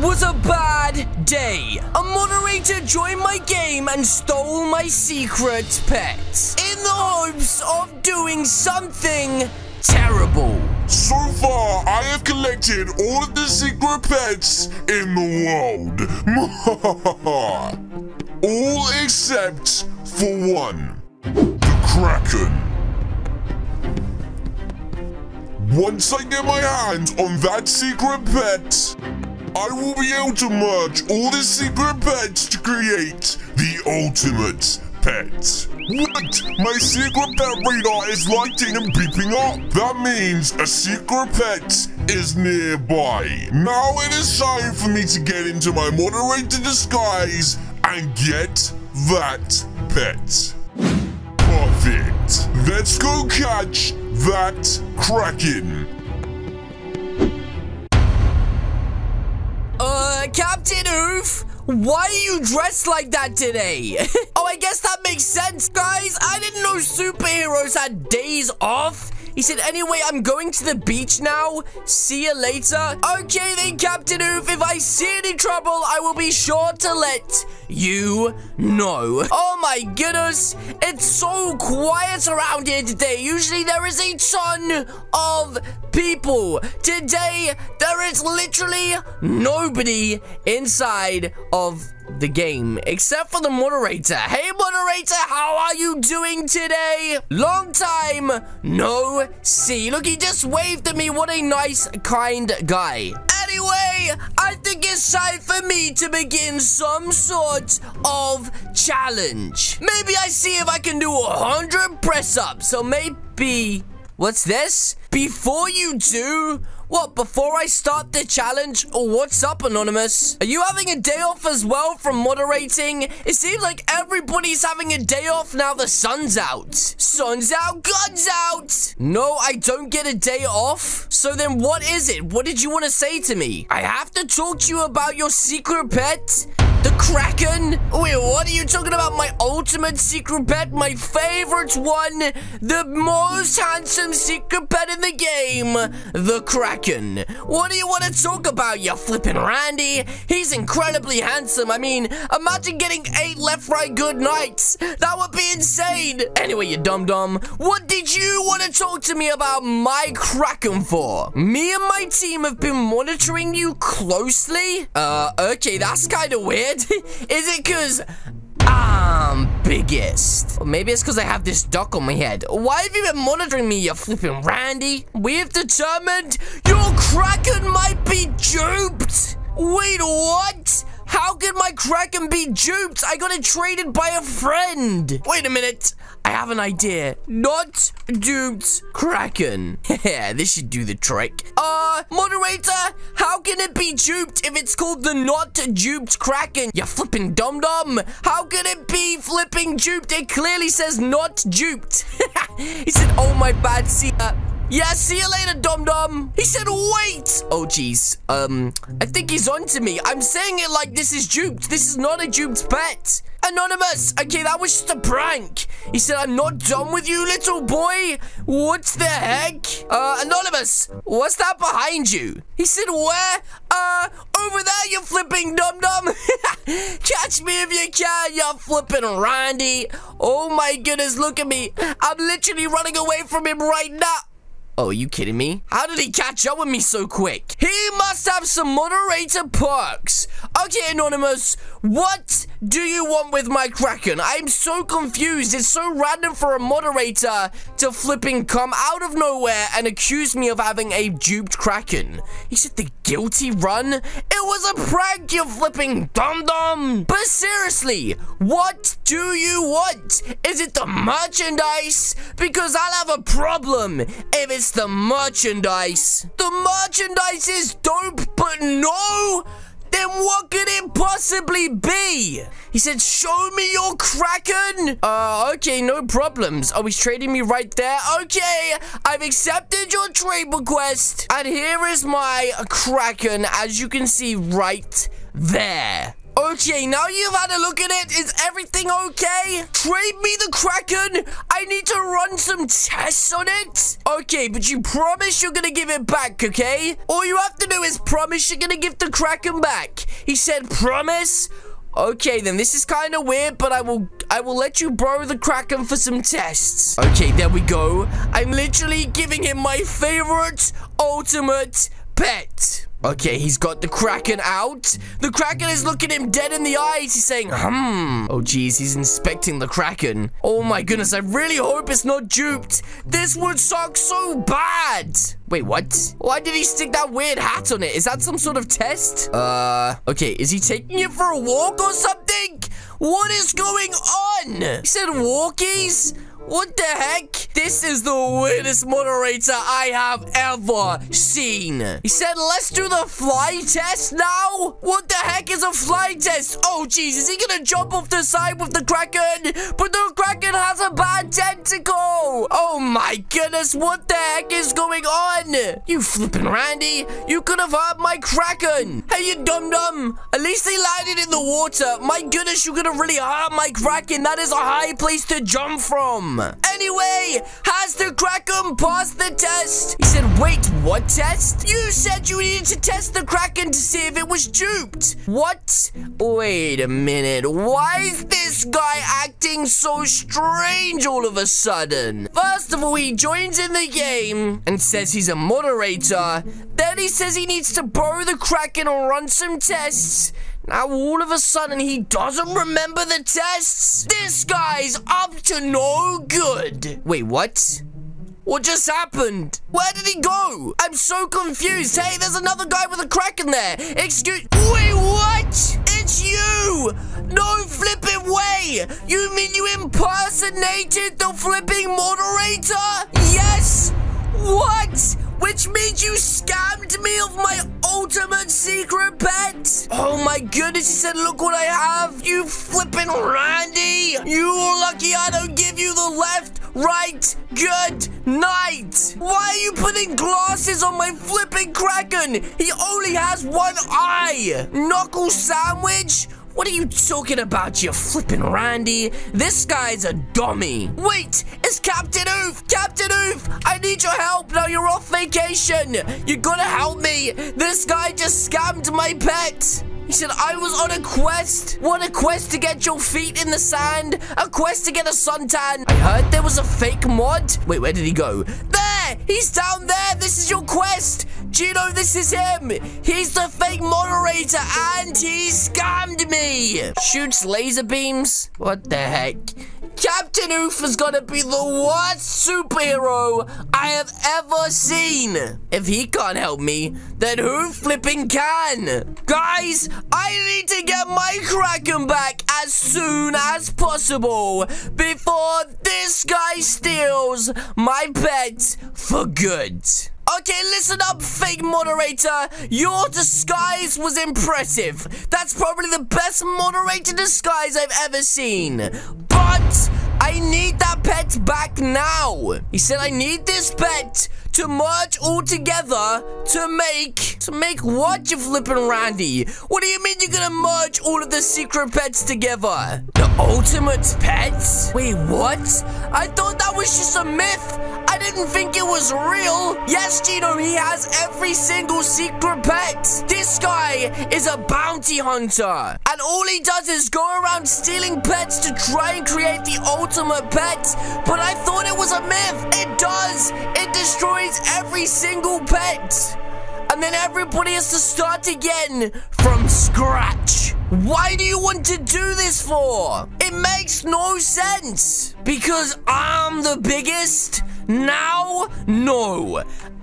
was a bad day. A moderator joined my game and stole my secret pet in the hopes of doing something terrible. So far, I have collected all of the secret pets in the world. All except for one. The Kraken. Once I get my hands on that secret pet, I will be able to merge all the secret pets to create the ultimate pet. What? My secret pet radar is lighting and beeping up. That means a secret pet is nearby. Now it is time for me to get into my moderator disguise and get that pet. Perfect. Let's go catch that Kraken. Captain Oof, why are you dressed like that today? Oh, I guess that makes sense, guys. I didn't know superheroes had days off. He said, anyway, I'm going to the beach now. See you later. Okay, then, Captain Oof, if I see any trouble, I will be sure to let you know. Oh, my goodness. It's so quiet around here today. Usually, there is a ton of people. Today, there is literally nobody inside of the game except for the moderator. Hey, moderator, how are you doing today? Long time no see. Look, he just waved at me. What a nice, kind guy. Anyway, I think it's time for me to begin some sort of challenge. Maybe I see if I can do 100 press-ups. So maybe... What's this? Before you do... What, before I start the challenge? What's up, Anonymous? Are you having a day off as well from moderating? It seems like everybody's having a day off now the sun's out. Sun's out, guns out! No, I don't get a day off. So then what is it? What did you want to say to me? I have to talk to you about your secret pet? The Kraken? Wait, what are you talking about? My ultimate secret pet? My favorite one? The most handsome secret pet in the game? The Kraken. What do you want to talk about, you flippin' Randy? He's incredibly handsome. I mean, imagine getting 8 left, right, good nights. That would be insane. Anyway, you dum-dum, what did you want to talk to me about my Kraken for? Me and my team have been monitoring you closely? Okay, that's kind of weird. Is it because I'm biggest? Or maybe it's because I have this duck on my head. Why have you been monitoring me, you flipping Randy? We have determined your Kraken might be duped. Wait, what? How could my Kraken be duped? I got it traded by a friend. Wait a minute. I have an idea. Not duped Kraken. Yeah, this should do the trick. Moderator, how can it be duped if it's called the not duped Kraken? You flipping dum-dum. How can it be flipping duped? It clearly says not duped. He said, oh, my bad. See ya. Yeah, see you later, dum-dum. He said, wait. Oh, jeez. I think he's onto me. I'm saying it like this is duped. This is not a duped pet. Anonymous. Okay, that was just a prank. He said, I'm not done with you, little boy. What the heck? Anonymous, what's that behind you? He said, where? Over there, you flipping dum-dum. Catch me if you can, you flipping Randy. Oh, my goodness, look at me. I'm literally running away from him right now. Oh, are you kidding me? How did he catch up with me so quick? He must have some moderator perks. Okay, Anonymous, what do you want with my Kraken? I'm so confused. It's so random for a moderator to flipping come out of nowhere and accuse me of having a duped Kraken. He said the guilty run? It was a prank, you flipping dum-dum. But seriously, what do you want? Is it the merchandise? Because I'll have a problem if it's the merchandise. The merchandise is dope, but no? Then what could it possibly be? He said, show me your Kraken. Okay, no problems. Oh, he's trading me right there. Okay, I've accepted your trade request. And here is my Kraken, as you can see right there. Okay, now you've had a look at it. Is everything okay? Trade me the Kraken. I need to run some tests on it. Okay, but you promise you're gonna give it back, okay? All you have to do is promise you're gonna give the Kraken back. He said promise. Okay, then this is kind of weird, but I will let you borrow the Kraken for some tests. Okay, there we go. I'm literally giving him my favorite ultimate pet. Okay, he's got the Kraken out. The Kraken is looking him dead in the eyes. He's saying, Oh, geez, he's inspecting the Kraken. Oh, my goodness, I really hope it's not duped. This would suck so bad. Wait, what? Why did he stick that weird hat on it? Is that some sort of test? Okay, is he taking it for a walk or something? What is going on? He said walkies? What the heck? This is the weirdest moderator I have ever seen. He said, let's do the fly test now? What the heck is a fly test? Oh, jeez, is he gonna jump off the side with the Kraken? But the Kraken has a bad tentacle. Oh, my goodness, what the heck is going on? You flippin' Randy, you could have hurt my Kraken. Hey, you dum-dum. At least they landed in the water. My goodness, you could have really hurt my Kraken. That is a high place to jump from. Anyway, has the Kraken passed the test? He said, wait, what test? You said you needed to test the Kraken to see if it was duped. What? Wait a minute. Why is this guy acting so strange all of a sudden? First of all, he joins in the game and says he's a moderator. Then he says he needs to borrow the Kraken and run some tests. Now, all of a sudden, he doesn't remember the tests? This guy's up to no good. Wait, what? What just happened? Where did he go? I'm so confused. Hey, there's another guy with a Kraken there. Excuse... Wait, what? It's you! No flipping way! You mean you impersonated the flipping moderator? Yes! What? Which means you scammed me of my ultimate secret pet? Oh my goodness, he said, look what I have. You flippin' Randy. You're lucky I don't give you the left, right, good night. Why are you putting glasses on my flipping Kraken? He only has one eye. Knuckle sandwich? What are you talking about, you flippin' Randy? This guy's a dummy. Wait, it's Captain Oof! Captain Oof! I need your help now you're off vacation. You gotta help me. This guy just scammed my pet. He said I was on a quest. What, a quest to get your feet in the sand? A quest to get a suntan? I heard there was a fake mod. Wait, where did he go? There! He's down there! This is your quest! Gino, this is him! He's the fake moderator and he scammed me! Shoots laser beams? What the heck? Captain Oof is gonna be the worst superhero I have ever seen. If he can't help me, then who flipping can? Guys, I need to get my Kraken back as soon as possible before this guy steals my pet for good. Okay, listen up, fake moderator. Your disguise was impressive. That's probably the best moderator disguise I've ever seen. But I need that pet back now. He said I need this pet to merge all together to make what, you flippin' Randy? What do you mean you're gonna merge all of the secret pets together? The ultimate pets? Wait, what? I thought that was just a myth. I didn't think it was real. Yes, Gino, he has every single secret pet. This guy is a bounty hunter. And all he does is go around stealing pets to try and create the ultimate pet. But I thought it was a myth. It does. It destroys every single pet. And then everybody has to start again from scratch. Why do you want to do this for? It makes no sense. Because I'm the biggest? Now? No.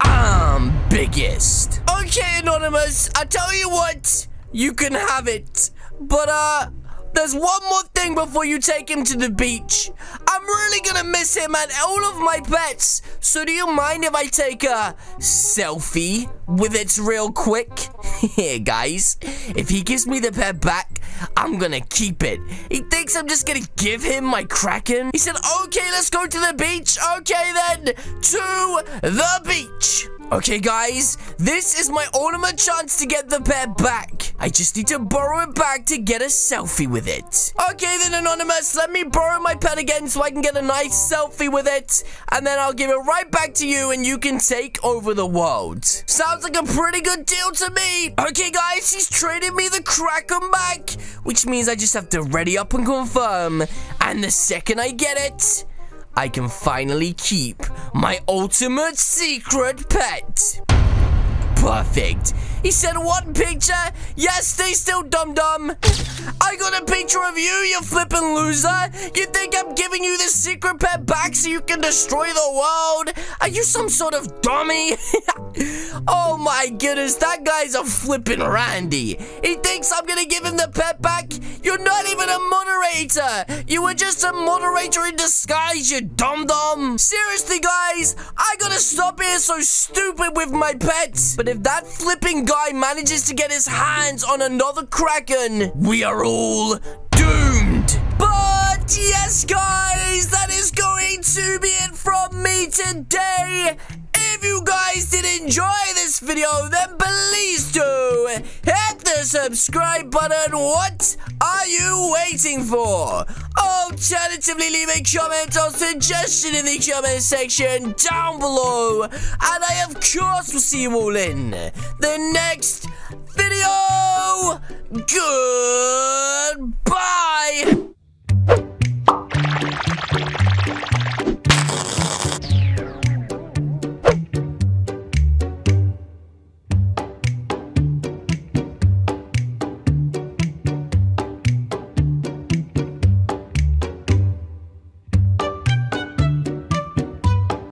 I'm biggest. Okay, Anonymous, I tell you what, you can have it. But, there's one more thing before you take him to the beach. I'm really gonna miss him and all of my pets. So do you mind if I take a selfie with it real quick? Here, guys. If he gives me the pet back, I'm gonna keep it. He thinks I'm just gonna give him my Kraken. He said, okay, let's go to the beach. Okay, then, to the beach. Okay, guys, this is my ultimate chance to get the pet back. I just need to borrow it back to get a selfie with it. Okay, then, Anonymous, let me borrow my pet again so I can get a nice selfie with it. And then I'll give it right back to you and you can take over the world. Sounds like a pretty good deal to me. Okay, guys, she's traded me the Kraken back, which means I just have to ready up and confirm. And the second I get it, I can finally keep my ultimate secret pet. Perfect. He said, what picture? Yes, stay still, dum-dum. I got a picture of you, you flippin' loser. You think I'm giving you this secret pet back so you can destroy the world? Are you some sort of dummy? Oh my goodness, that guy's a flippin' Randy. He thinks I'm gonna give him the pet back? You're not even a moderator. You were just a moderator in disguise, you dum-dum. Seriously, guys, I gotta stop being so stupid with my pets. But if that flipping guy manages to get his hands on another Kraken, we are all doomed. But yes, guys, that is going to be it from me today. If you guys did enjoy this video, then please do hit the subscribe button. What are you waiting for? Alternatively, leave a comment or suggestion in the comment section down below. And I, of course, will see you all in the next video. Goodbye.